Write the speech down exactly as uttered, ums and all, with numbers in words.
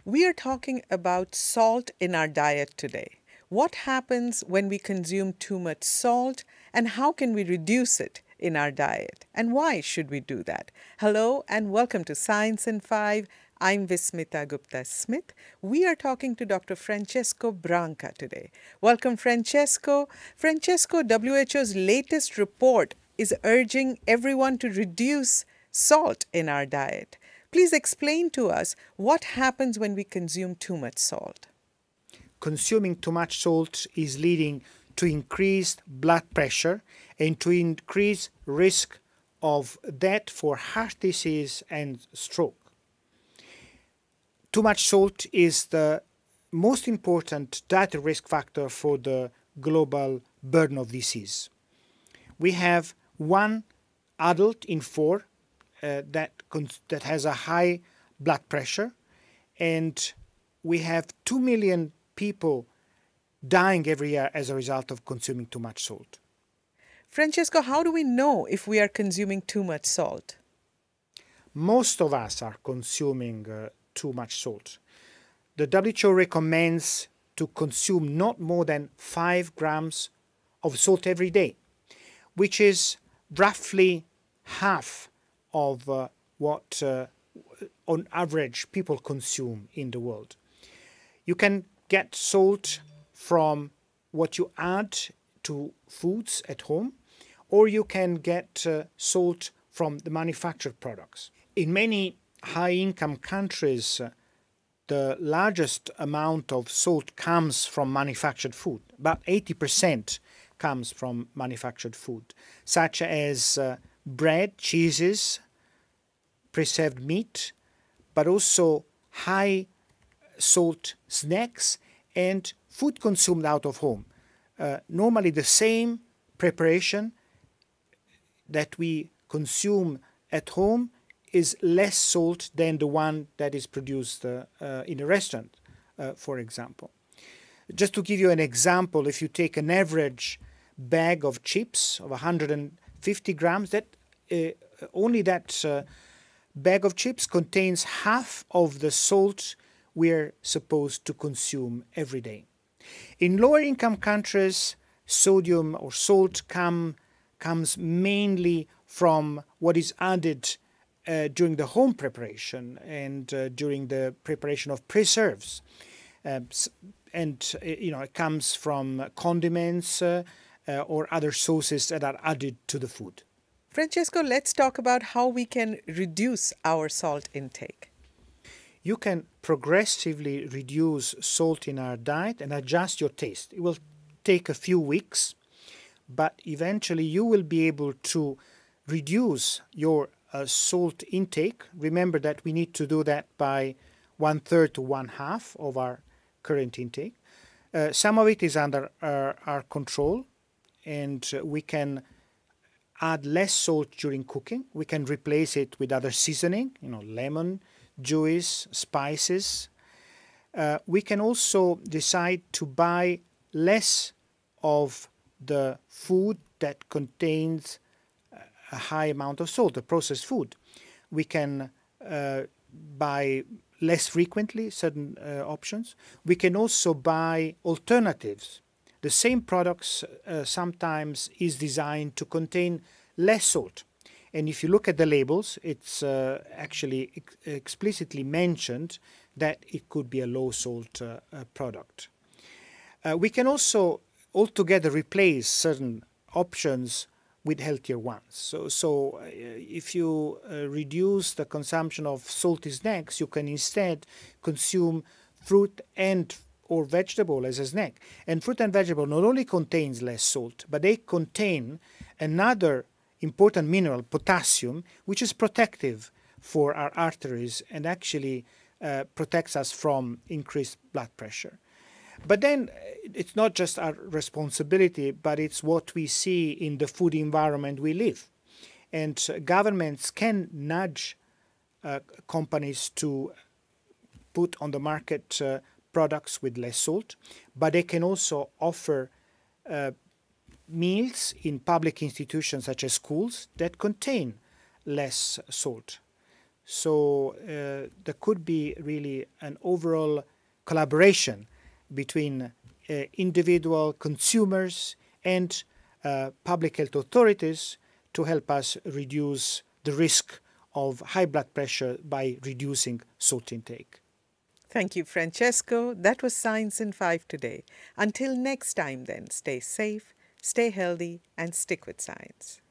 We are talking about salt in our diet today. What happens when we consume too much salt, and how can we reduce it in our diet? And why should we do that? Hello and welcome to Science in five. I'm Vismita Gupta-Smith. We are talking to Doctor Francesco Branca today. Welcome, Francesco. Francesco, W H O's latest report is urging everyone to reduce salt in our diet. Please explain to us what happens when we consume too much salt. Consuming too much salt is leading to increased blood pressure and to increased risk of death for heart disease and stroke. Too much salt is the most important dietary risk factor for the global burden of disease. We have one adult in four uh, that, that has a high blood pressure, and we have two million people dying every year as a result of consuming too much salt. Francesco, how do we know if we are consuming too much salt? Most of us are consuming uh, too much salt. The W H O recommends to consume not more than five grams of salt every day, which is roughly half of uh, what uh, on average people consume in the world. You can get salt from what you add to foods at home, or you can get uh, salt from the manufactured products. In many high-income countries, uh, the largest amount of salt comes from manufactured food. About eighty percent comes from manufactured food, such as uh, bread, cheeses, preserved meat, but also high salt snacks and food consumed out of home. Uh, normally the same preparation that we consume at home is less salt than the one that is produced uh, uh, in a restaurant, uh, for example. Just to give you an example, if you take an average bag of chips of one hundred fifty grams, that uh, only that uh, bag of chips contains half of the salt we're supposed to consume every day. In lower income countries, sodium or salt come, comes mainly from what is added uh, during the home preparation and uh, during the preparation of preserves. Uh, and uh, you know, it comes from condiments uh, uh, or other sauces that are added to the food. Francesco, let's talk about how we can reduce our salt intake. You can progressively reduce salt in our diet and adjust your taste. It will take a few weeks, but eventually you will be able to reduce your uh, salt intake. Remember that we need to do that by one third to one half of our current intake. Uh, some of it is under our, our control, and uh, we can add less salt during cooking. We can replace it with other seasoning, you know, lemon, juice, spices. Uh, we can also decide to buy less of the food that contains a high amount of salt, the processed food. We can uh, buy less frequently certain uh, options. We can also buy alternatives. The same products uh, sometimes is designed to contain less salt. And if you look at the labels, it's uh, actually ex explicitly mentioned that it could be a low-salt uh, uh, product. Uh, we can also altogether replace certain options with healthier ones. So, so uh, if you uh, reduce the consumption of salty snacks, you can instead consume fruit and or vegetable as a snack. And fruit and vegetable not only contains less salt, but they contain another important mineral, potassium, which is protective for our arteries and actually uh, protects us from increased blood pressure. But then it's not just our responsibility, but it's what we see in the food environment we live. And uh, governments can nudge uh, companies to put on the market uh, products with less salt, but they can also offer uh, meals in public institutions such as schools that contain less salt. So uh, there could be really an overall collaboration between uh, individual consumers and uh, public health authorities to help us reduce the risk of high blood pressure by reducing salt intake. Thank you, Francesco. That was Science in five today. Until next time then, stay safe, stay healthy, and stick with science.